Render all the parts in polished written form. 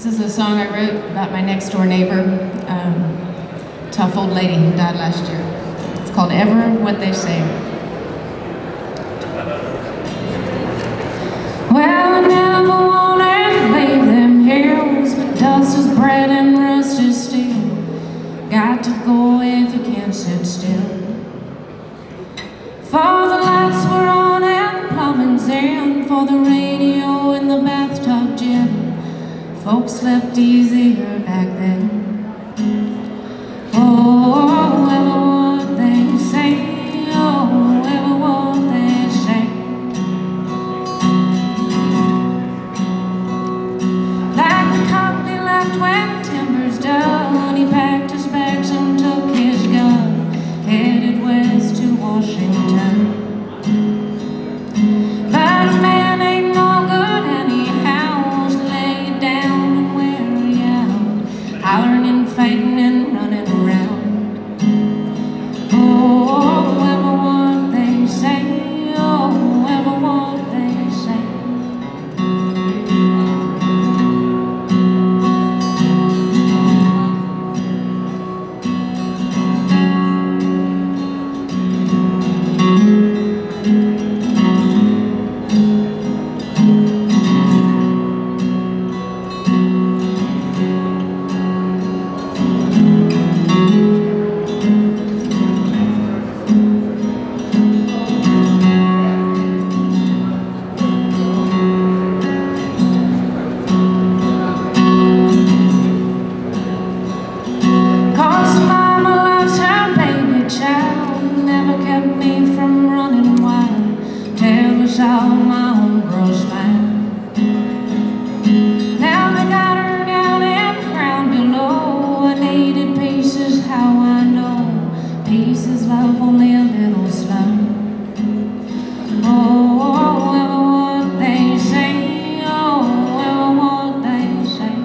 This is a song I wrote about my next door neighbor, tough old lady who died last year. It's called Ever What They Say. Well, I never wanted to leave them hills, but dust is bread and rust is steel. Got to go if you can't sit still. For the lights were on and the plumbing's in, for the radio in the bathtub gym. Folks slept easier back then. Oh, ever what they say, oh, ever what they say. Like the cockney left when the timber's done, he packed his bags and took his gun, headed west to Washington. But a man ain't no good anyhow, so lay it down and wear you out, hollering and fighting and running around. Oh, ever what they say, oh, ever what they say. All my own girls fine. Now they got her down in the ground below. I needed peace is how I know. Peace is love, only a little slow. Oh, ever what they say, oh, ever what they say.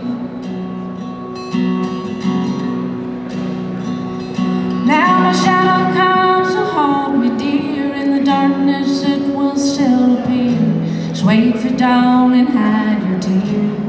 Now my shadow comes to hold me dear in the darkness. It will still appear. Just wait for dawn and hide your tears.